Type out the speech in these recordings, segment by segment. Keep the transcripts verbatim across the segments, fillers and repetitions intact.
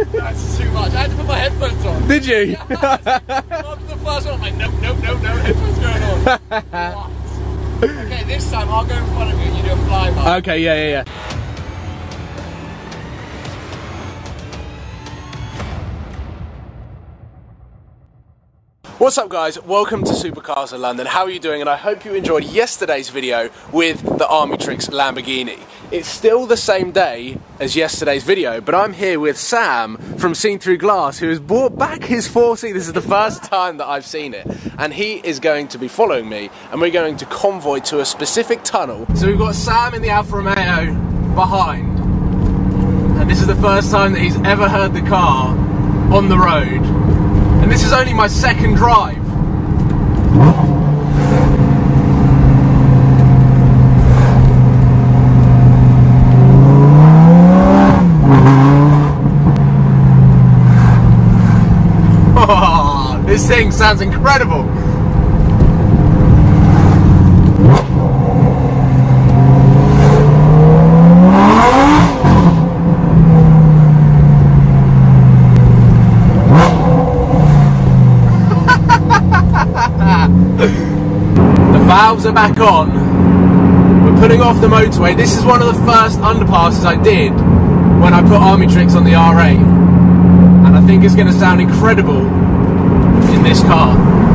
That's too much. I had to put my headphones on. Did you? Yeah, after the first one, I'm like, nope, nope, nope, no headphones going on. What? Okay, this time I'll go in front of you and you do a flyby. Okay, yeah, yeah, yeah. What's up guys, welcome to Supercars of London. How are you doing? And I hope you enjoyed yesterday's video with the Armytrix Lamborghini. It's still the same day as yesterday's video, but I'm here with Sam from Seen Through Glass, who has brought back his four C. This is the first time that I've seen it. And he is going to be following me, and we're going to convoy to a specific tunnel. So we've got Sam in the Alfa Romeo behind. And this is the first time that he's ever heard the car on the road. And this is only my second drive. Oh, this thing sounds incredible. Valves are back on. We're putting off the motorway. This is one of the first underpasses I did when I put Armytrix on the R eight, and I think it's going to sound incredible in this car.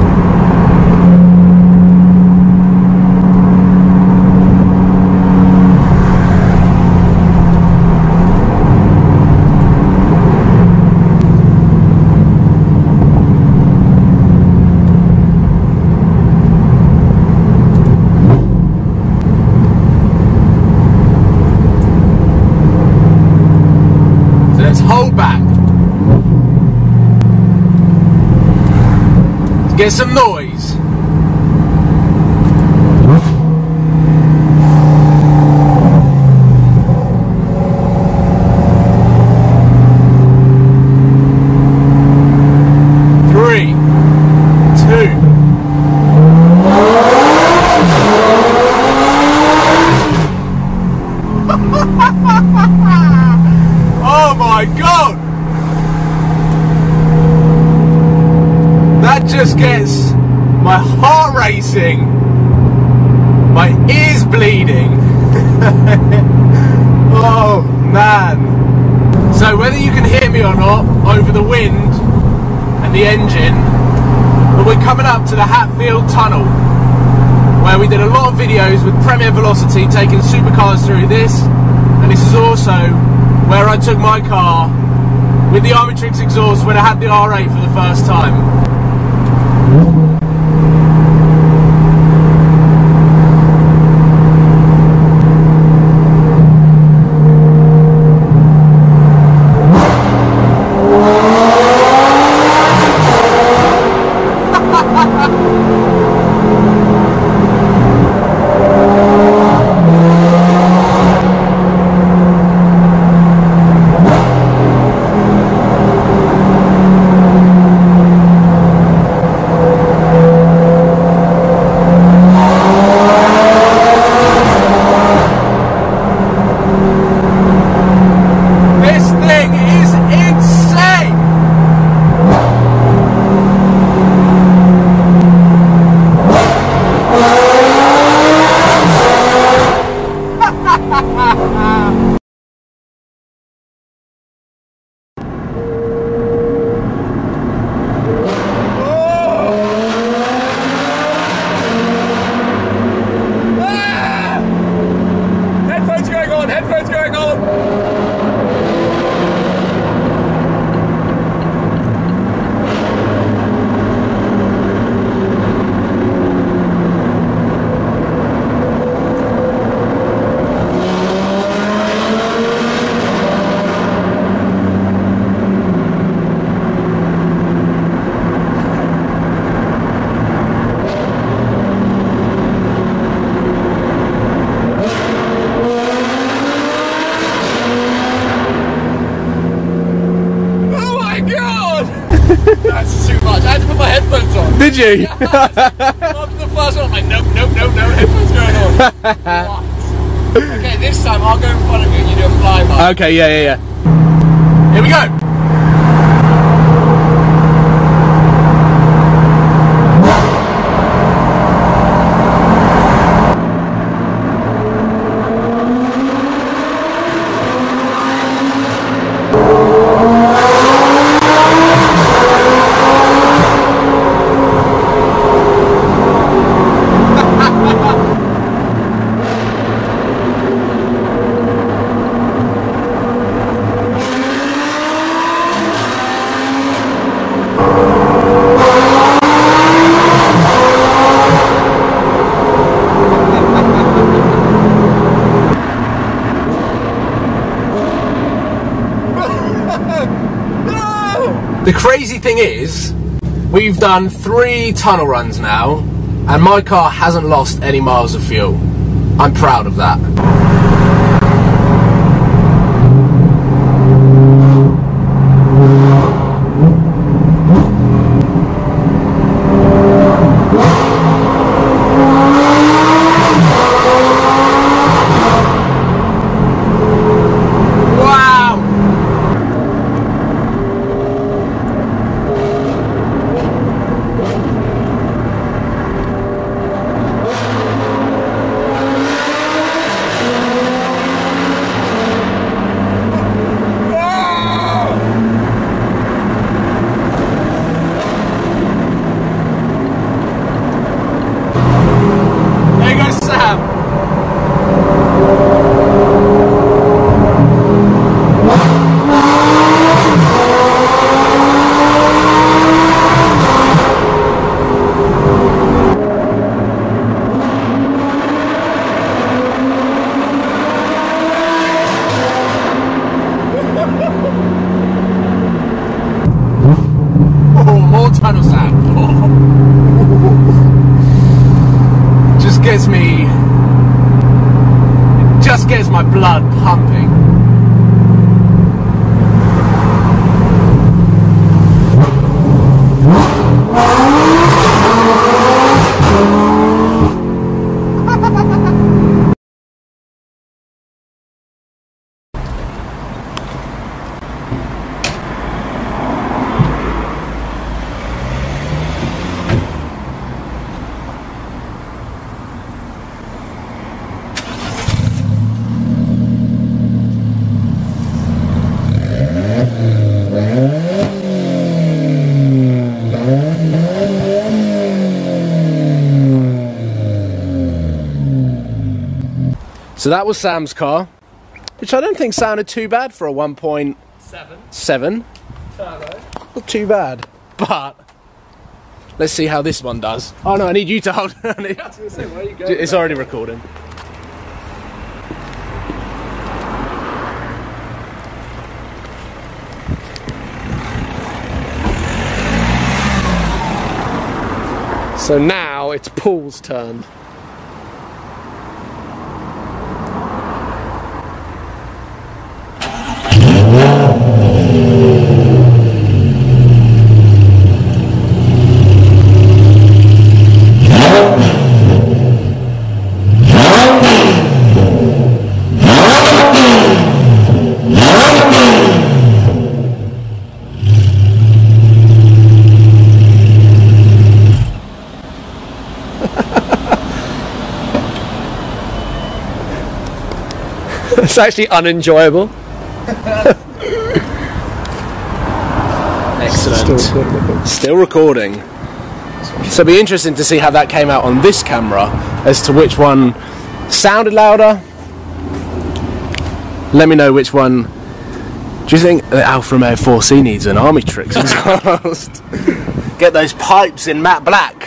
Hold back. Let's get some noise. Three, two. Oh my God! That just gets my heart racing, my ears bleeding. Oh man. So whether you can hear me or not over the wind and the engine, but we're coming up to the Hatfield Tunnel, where we did a lot of videos with Premier Velocity taking supercars through this, and this is also where I took my car with the Armytrix exhaust when I had the R eight for the first time. That's too much. I had to put my headphones on. Did you? Yeah, after the first one, I'm like, nope, nope, nope, no headphones going on. What? Okay, this time I'll go in front of you and you do a flyby. Okay, yeah, yeah, yeah. Here we go. The crazy thing is, we've done three tunnel runs now, and my car hasn't lost any miles of fuel. I'm proud of that. Tunnel Sam. Oh. Just gets me, just gets my blood pumping. So that was Sam's car, which I don't think sounded too bad for a one point seven. Turbo. Not too bad, but let's see how this one does. Oh no, I need you to hold it. Yeah, I was gonna say, where are you going? It's already recording. So now it's Paul's turn. It's actually unenjoyable. Excellent. Still recording. Still recording. So it'll be interesting to see how that came out on this camera as to which one sounded louder. Let me know which one. Do you think the Alfa Romeo four C needs an Armitrix exhaust? Get those pipes in matte black.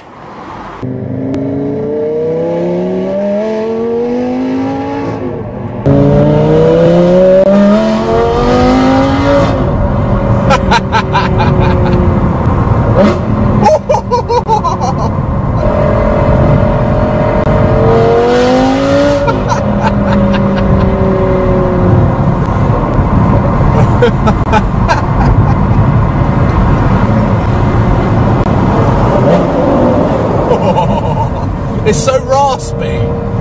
It's so raspy.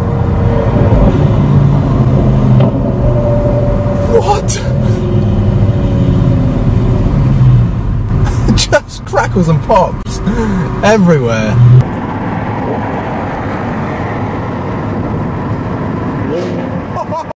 What? Just crackles and pops everywhere.